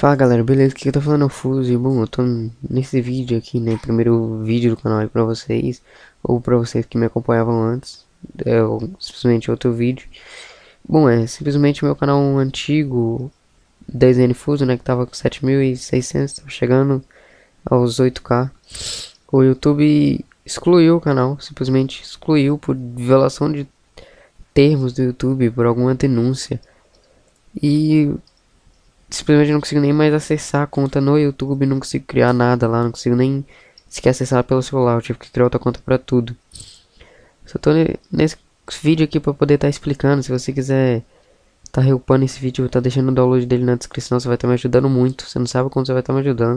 Fala galera, beleza? Aqui eu tô falando é o Fuzi. Bom, eu tô nesse vídeo aqui, né? Primeiro vídeo do canal aí pra vocês, ou pra vocês que me acompanhavam antes. Simplesmente outro vídeo. Bom, é simplesmente o meu canal antigo, Desenho Fuso, né? Que tava com 7.600, tava chegando aos 8K. O YouTube excluiu o canal, simplesmente excluiu por violação de termos do YouTube, por alguma denúncia. E simplesmente não consigo nem mais acessar a conta no YouTube, não consigo criar nada lá, não consigo nem sequer acessar pelo celular, eu tive que criar outra conta pra tudo. Só tô nesse vídeo aqui pra poder estar explicando. Se você quiser tá reupando esse vídeo, tá deixando o download dele na descrição, você vai estar me ajudando muito. Você não sabe quanto você vai estar me ajudando.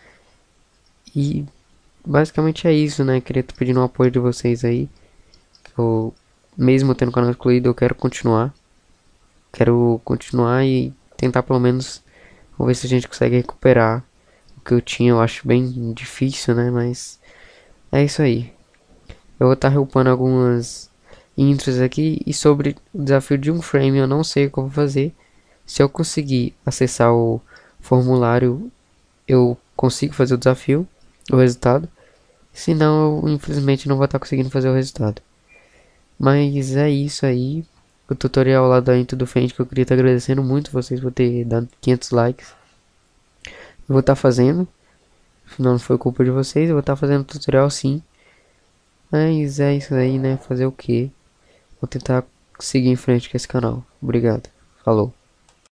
E basicamente é isso, né? Queria estar pedindo o apoio de vocês aí. Eu, mesmo tendo o canal excluído, eu quero continuar. Quero continuar e tentar pelo menos. Vamos ver se a gente consegue recuperar o que eu tinha. Eu acho bem difícil, né? Mas é isso aí. Eu vou estar reupando algumas intros aqui. E sobre o desafio de um frame, eu não sei o que eu vou fazer. Se eu conseguir acessar o formulário, eu consigo fazer o desafio, o resultado. Se não, eu infelizmente não vou estar conseguindo fazer o resultado. Mas é isso aí. O tutorial lá da Into do Fend, que eu queria estar agradecendo muito vocês por ter dado 500 likes. Eu vou estar fazendo. Afinal, não foi culpa de vocês. Eu vou estar fazendo tutorial sim. Mas é isso aí, né? Fazer o quê? Vou tentar seguir em frente com esse canal. Obrigado. Falou.